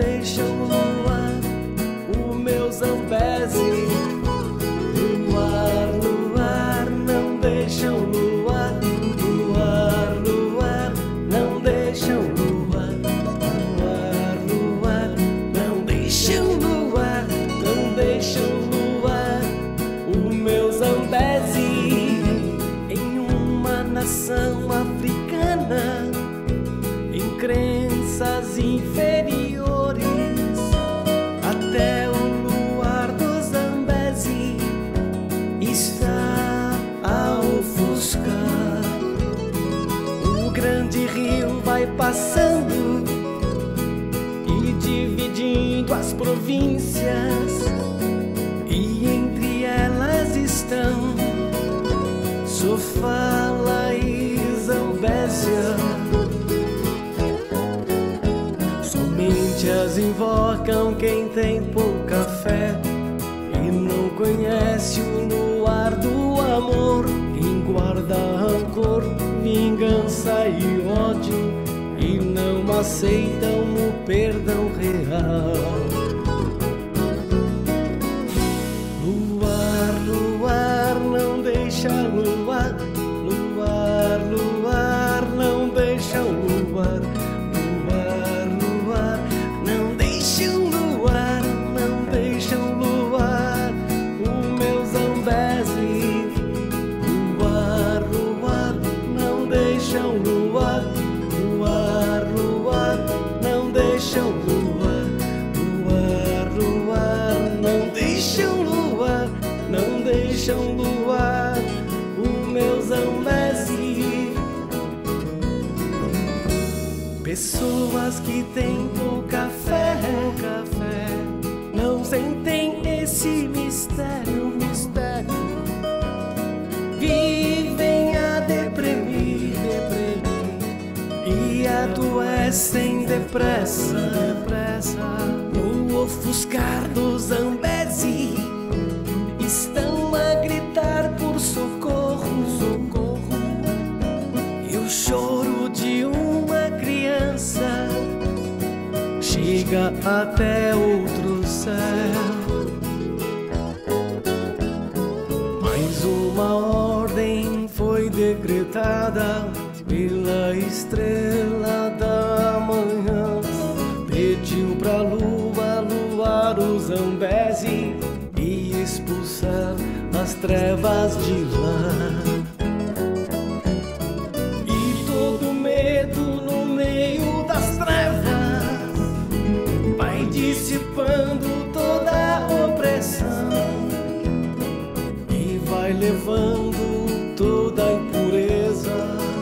deixa o luar, o meu Zambeze. Luar, luar, não deixa o luar, luar, luar, não deixa o luar, luar, luar, não deixa o luar, não deixa o luar, o meu Zambeze. Em uma nação africana, em crenças inferiores, até o luar do Zambeze está a ofuscar. O grande rio vai passando e dividindo as províncias, e entre elas estão Sofala e Zambésia. Somente as invocam quem tem pouca fé e não conhece o luar do amor. Quem guarda rancor, vingança e ódio e não aceitam o perdão real. Luar, luar, não deixa luar, luar, luar, não deixa o luar, luar, luar, não deixa o luar, não deixa o luar, o meu Zambeze. Luar, luar, não deixa o luar, luar, luar, não deixa o luar, luar, luar, não deixa o luar, não deixa o luar, o meu Zambeze. Pessoas que têm pouca fé, não sentem esse mistério, vivem a deprimir e adoecem depressa. No ofuscar do Zambeze estão a gritar por socorro, e o choro de uma criança chega até outro céu. Mais uma ordem foi decretada pela estrela da manhã. Pediu pra lua luar o Zambeze e expulsar as trevas de lá. E todo medo no meio das trevas vai dissipando toda a opressão e vai levando toda a impureza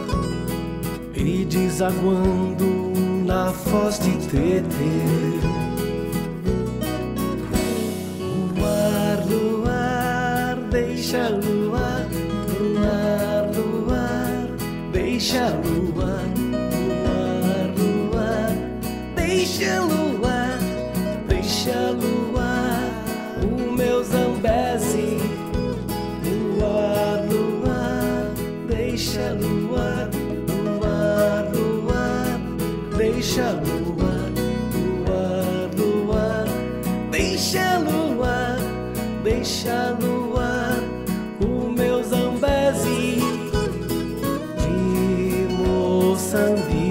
e desaguando na foz de Tetê. Luar, luar, deixa luar, luar, luar, deixa luar, luar, luar, deixa luar, deixa luar, o meu Zambeze. Luar, luar, deixa luar, luar, luar, deixa luar, luar, luar, deixa luar, deixa luar, o meu Zambeze de Moçambique.